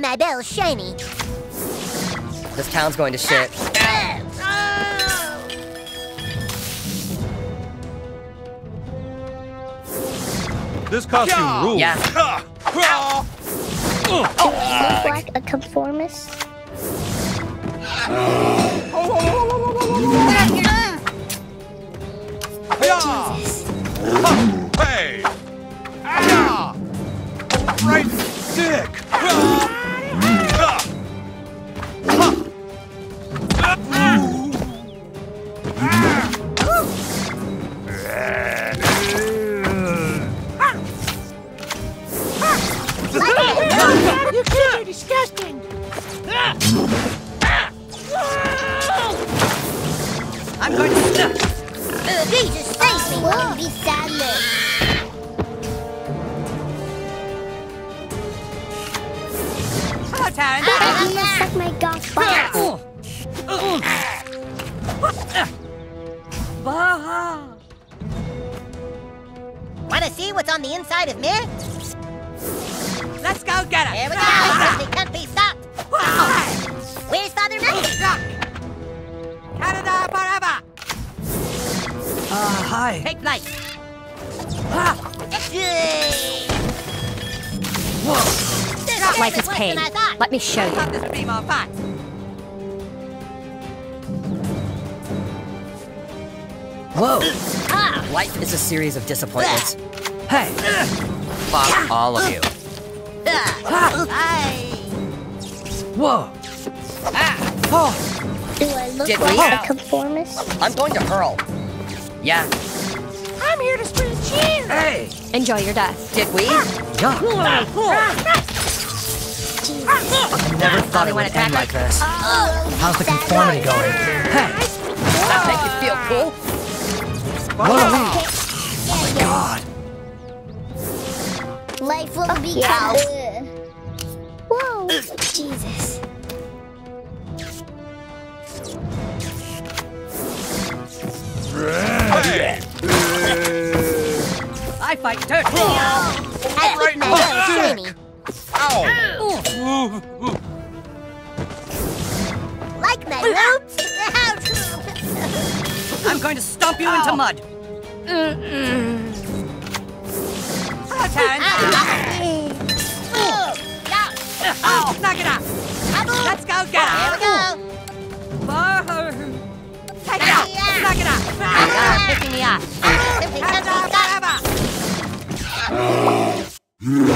my bells shiny. This town's going to shit. This costume rules. Yeah. Do I look like a conformist? Jesus. Hey! Ah! Right stick! You kids are disgusting! I'm going to... Jesus, save me! Won't be sadness. Hello, Terrance. You must suck my golf ball. Want to see what's on the inside of me? Let's go get it. Here we go. They can't be stopped. Where's Father Mazo? Canada forever. Hi. Take flight. Whoa. Life is pain. Let me show I you. thought this would be more fun. Whoa. Life is a series of disappointments. Hey. Fuck all of you. Whoa. Do I look Did like we? a conformist? I'm going to hurl. Yeah. I'm here to spin cheese! Hey. Enjoy your death. Did we? Yeah. I never thought it would end like this. How's the conformity going? Hey. Does that make you feel cool? Whoa. Oh my god. Life will be good. Whoa, Jesus. I fight dirt. I think my bells shiny. Like my roots? I'm going to stomp you into mud. Hello, Terrance. Oh, knock it out. Let's go get it. Here we go. Take it out. Knock it out. Picking me up. Simply can't be stopped. Forever.